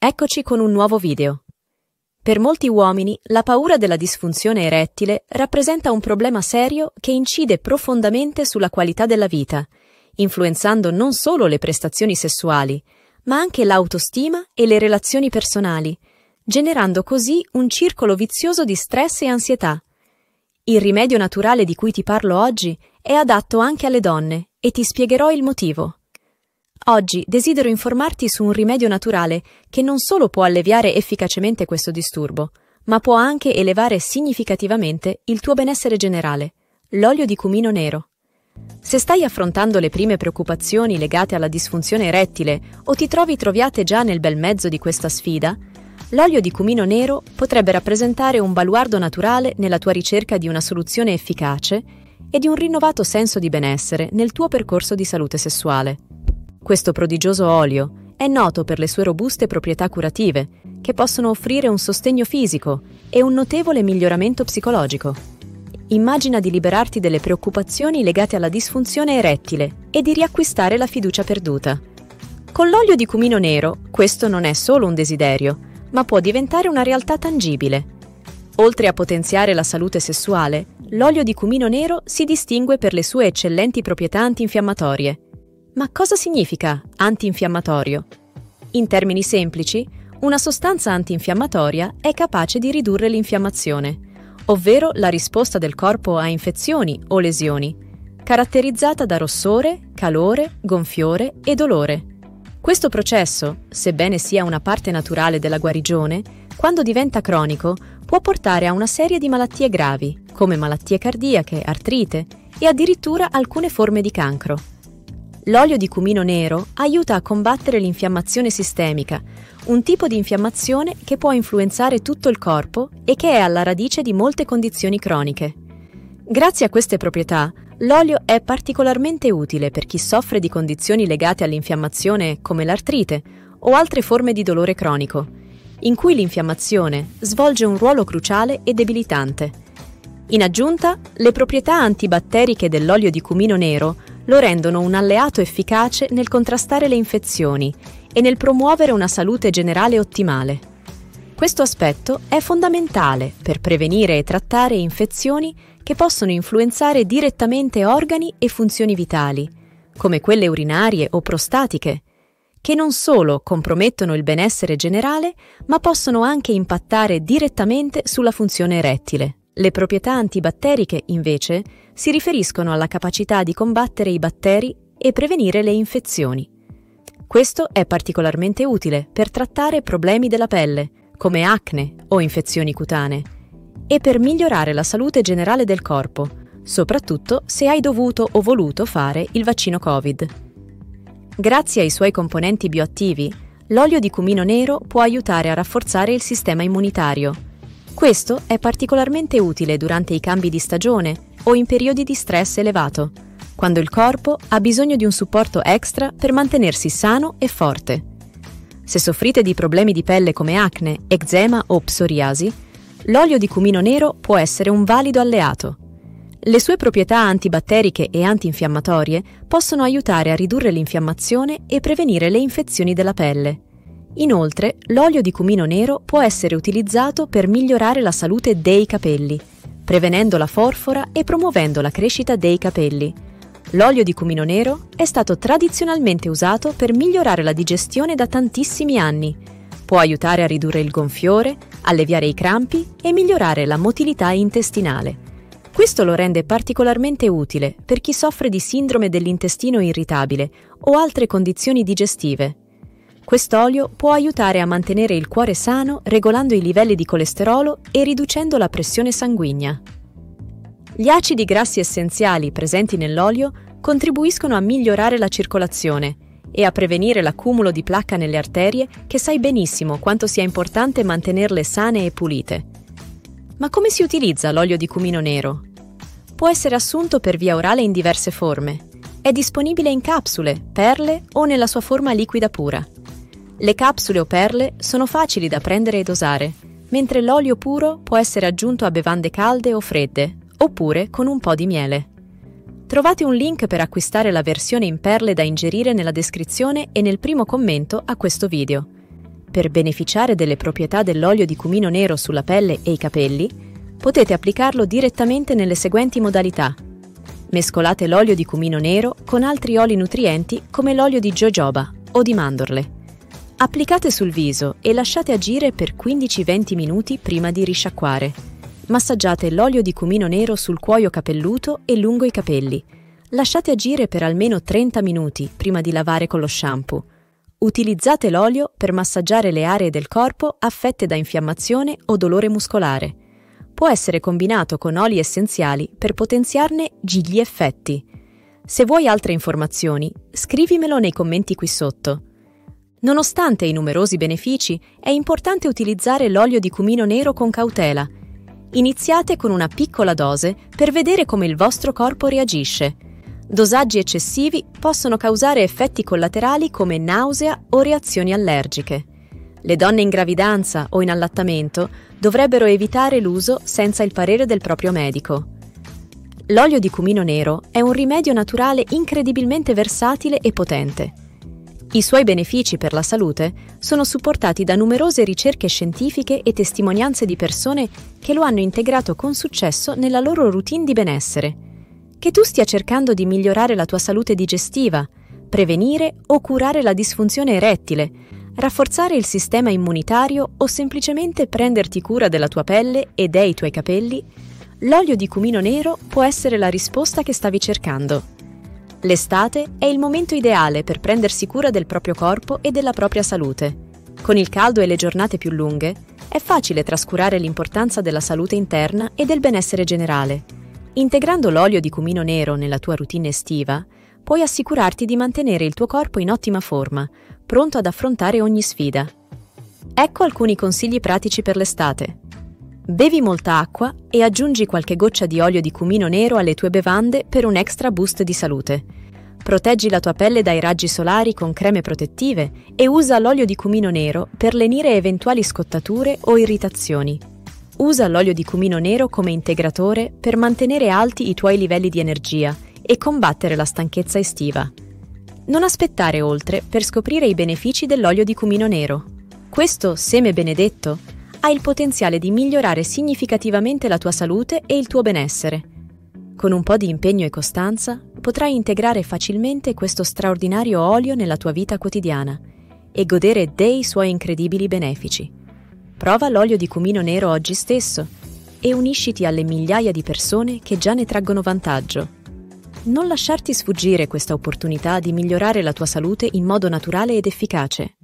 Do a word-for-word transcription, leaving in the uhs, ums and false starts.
Eccoci con un nuovo video. Per molti uomini, la paura della disfunzione erettile rappresenta un problema serio che incide profondamente sulla qualità della vita, influenzando non solo le prestazioni sessuali, ma anche l'autostima e le relazioni personali, generando così un circolo vizioso di stress e ansietà. Il rimedio naturale di cui ti parlo oggi è adatto anche alle donne e ti spiegherò il motivo. Oggi desidero informarti su un rimedio naturale che non solo può alleviare efficacemente questo disturbo, ma può anche elevare significativamente il tuo benessere generale, l'olio di cumino nero. Se stai affrontando le prime preoccupazioni legate alla disfunzione erettile o ti trovi troviate già nel bel mezzo di questa sfida, l'olio di cumino nero potrebbe rappresentare un baluardo naturale nella tua ricerca di una soluzione efficace e di un rinnovato senso di benessere nel tuo percorso di salute sessuale. Questo prodigioso olio è noto per le sue robuste proprietà curative, che possono offrire un sostegno fisico e un notevole miglioramento psicologico. Immagina di liberarti delle preoccupazioni legate alla disfunzione erettile e di riacquistare la fiducia perduta. Con l'olio di cumino nero, questo non è solo un desiderio, ma può diventare una realtà tangibile. Oltre a potenziare la salute sessuale, l'olio di cumino nero si distingue per le sue eccellenti proprietà antinfiammatorie. Ma cosa significa antinfiammatorio? In termini semplici, una sostanza antinfiammatoria è capace di ridurre l'infiammazione, ovvero la risposta del corpo a infezioni o lesioni, caratterizzata da rossore, calore, gonfiore e dolore. Questo processo, sebbene sia una parte naturale della guarigione, quando diventa cronico, può portare a una serie di malattie gravi, come malattie cardiache, artrite e addirittura alcune forme di cancro. L'olio di cumino nero aiuta a combattere l'infiammazione sistemica, un tipo di infiammazione che può influenzare tutto il corpo e che è alla radice di molte condizioni croniche. Grazie a queste proprietà, l'olio è particolarmente utile per chi soffre di condizioni legate all'infiammazione come l'artrite o altre forme di dolore cronico, in cui l'infiammazione svolge un ruolo cruciale e debilitante. In aggiunta, le proprietà antibatteriche dell'olio di cumino nero lo rendono un alleato efficace nel contrastare le infezioni e nel promuovere una salute generale ottimale. Questo aspetto è fondamentale per prevenire e trattare infezioni che possono influenzare direttamente organi e funzioni vitali, come quelle urinarie o prostatiche, che non solo compromettono il benessere generale, ma possono anche impattare direttamente sulla funzione erettile. Le proprietà antibatteriche, invece, si riferiscono alla capacità di combattere i batteri e prevenire le infezioni. Questo è particolarmente utile per trattare problemi della pelle, come acne o infezioni cutanee, e per migliorare la salute generale del corpo, soprattutto se hai dovuto o voluto fare il vaccino Covid. Grazie ai suoi componenti bioattivi, l'olio di cumino nero può aiutare a rafforzare il sistema immunitario. Questo è particolarmente utile durante i cambi di stagione o in periodi di stress elevato, quando il corpo ha bisogno di un supporto extra per mantenersi sano e forte. Se soffrite di problemi di pelle come acne, eczema o psoriasi, l'olio di cumino nero può essere un valido alleato. Le sue proprietà antibatteriche e antinfiammatorie possono aiutare a ridurre l'infiammazione e prevenire le infezioni della pelle. Inoltre, l'olio di cumino nero può essere utilizzato per migliorare la salute dei capelli, prevenendo la forfora e promuovendo la crescita dei capelli. L'olio di cumino nero è stato tradizionalmente usato per migliorare la digestione da tantissimi anni. Può aiutare a ridurre il gonfiore, alleviare i crampi e migliorare la motilità intestinale. Questo lo rende particolarmente utile per chi soffre di sindrome dell'intestino irritabile o altre condizioni digestive. Quest'olio può aiutare a mantenere il cuore sano regolando i livelli di colesterolo e riducendo la pressione sanguigna. Gli acidi grassi essenziali presenti nell'olio contribuiscono a migliorare la circolazione e a prevenire l'accumulo di placca nelle arterie, che sai benissimo quanto sia importante mantenerle sane e pulite. Ma come si utilizza l'olio di cumino nero? Può essere assunto per via orale in diverse forme. È disponibile in capsule, perle o nella sua forma liquida pura. Le capsule o perle sono facili da prendere e dosare, mentre l'olio puro può essere aggiunto a bevande calde o fredde, oppure con un po' di miele. Trovate un link per acquistare la versione in perle da ingerire nella descrizione e nel primo commento a questo video. Per beneficiare delle proprietà dell'olio di cumino nero sulla pelle e i capelli, potete applicarlo direttamente nelle seguenti modalità. Mescolate l'olio di cumino nero con altri oli nutrienti come l'olio di jojoba o di mandorle. Applicate sul viso e lasciate agire per quindici venti minuti prima di risciacquare. Massaggiate l'olio di cumino nero sul cuoio capelluto e lungo i capelli. Lasciate agire per almeno trenta minuti prima di lavare con lo shampoo. Utilizzate l'olio per massaggiare le aree del corpo affette da infiammazione o dolore muscolare. Può essere combinato con oli essenziali per potenziarne gli effetti. Se vuoi altre informazioni, scrivimelo nei commenti qui sotto. Nonostante i numerosi benefici, è importante utilizzare l'olio di cumino nero con cautela. Iniziate con una piccola dose per vedere come il vostro corpo reagisce. Dosaggi eccessivi possono causare effetti collaterali come nausea o reazioni allergiche. Le donne in gravidanza o in allattamento dovrebbero evitare l'uso senza il parere del proprio medico. L'olio di cumino nero è un rimedio naturale incredibilmente versatile e potente. I suoi benefici per la salute sono supportati da numerose ricerche scientifiche e testimonianze di persone che lo hanno integrato con successo nella loro routine di benessere. Che tu stia cercando di migliorare la tua salute digestiva, prevenire o curare la disfunzione erettile, rafforzare il sistema immunitario o semplicemente prenderti cura della tua pelle e dei tuoi capelli, l'olio di cumino nero può essere la risposta che stavi cercando. L'estate è il momento ideale per prendersi cura del proprio corpo e della propria salute. Con il caldo e le giornate più lunghe, è facile trascurare l'importanza della salute interna e del benessere generale. Integrando l'olio di cumino nero nella tua routine estiva, puoi assicurarti di mantenere il tuo corpo in ottima forma, pronto ad affrontare ogni sfida. Ecco alcuni consigli pratici per l'estate. Bevi molta acqua e aggiungi qualche goccia di olio di cumino nero alle tue bevande per un extra boost di salute. Proteggi la tua pelle dai raggi solari con creme protettive e usa l'olio di cumino nero per lenire eventuali scottature o irritazioni. Usa l'olio di cumino nero come integratore per mantenere alti i tuoi livelli di energia e combattere la stanchezza estiva. Non aspettare oltre per scoprire i benefici dell'olio di cumino nero. Questo seme benedetto ha il potenziale di migliorare significativamente la tua salute e il tuo benessere. Con un po' di impegno e costanza, potrai integrare facilmente questo straordinario olio nella tua vita quotidiana e godere dei suoi incredibili benefici. Prova l'olio di cumino nero oggi stesso e unisciti alle migliaia di persone che già ne traggono vantaggio. Non lasciarti sfuggire questa opportunità di migliorare la tua salute in modo naturale ed efficace.